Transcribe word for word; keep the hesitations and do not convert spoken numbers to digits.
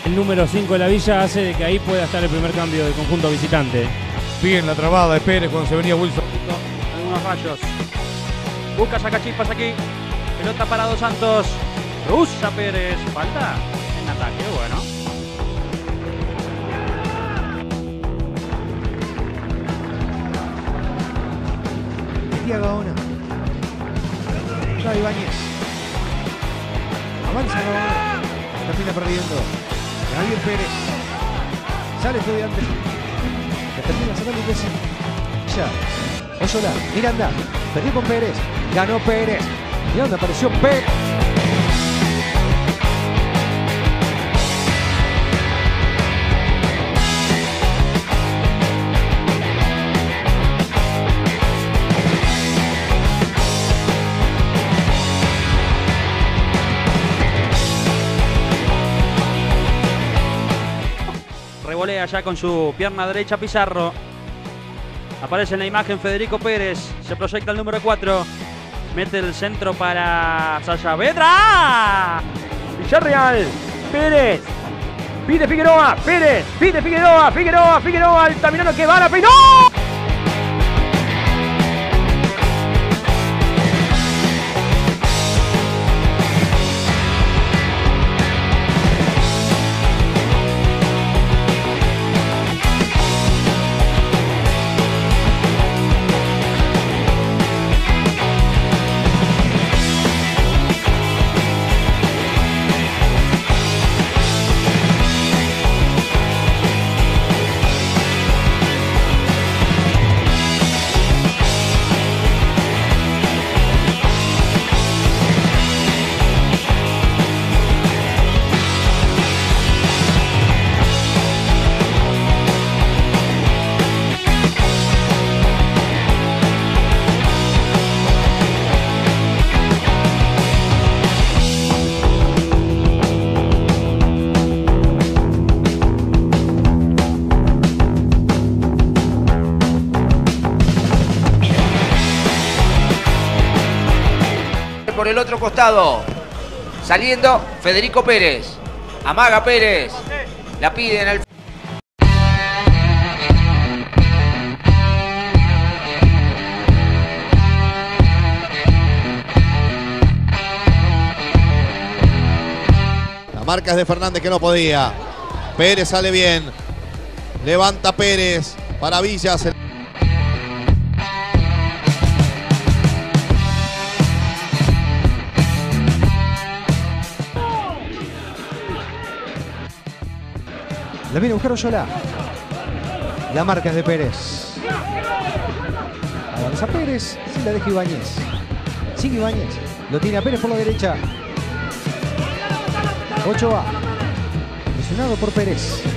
El número cinco de la Villa hace de que ahí pueda estar el primer cambio del conjunto visitante. Bien la trabada de Pérez cuando se venía Wilson. Algunos rayos. Busca sacachispas aquí. Pelota para Dos Santos. Rusa Pérez. Falta en ataque. Bueno. Metía Gaona. Ya Ibáñez. Avanza Gaona. Termina perdiendo. Javier Pérez. Sale Estudiante. Le termina sacando un beso. Ya. Osola. Miranda. Perdió con Pérez. Ganó Pérez. Y donde apareció Pérez. Revolea ya con su pierna derecha Pizarro. Aparece en la imagen Federico Pérez. Se proyecta el número cuatro. Mete el centro para Saavedra. Villarreal. Pérez. Pide Figueroa. Pérez. Pide Figueroa. Figueroa. Figueroa. Altamirano que va a la peinó. Por el otro costado, saliendo Federico Pérez, amaga Pérez, la piden al... La marca es de Fernández que no podía. Pérez sale bien, levanta Pérez para Villas. La viene a buscar Osola. La marca es de Pérez. Avanza Pérez. Se la deja Ibáñez. Sigue Ibáñez. Lo tiene a Pérez por la derecha. Ochoa. Presionado por Pérez.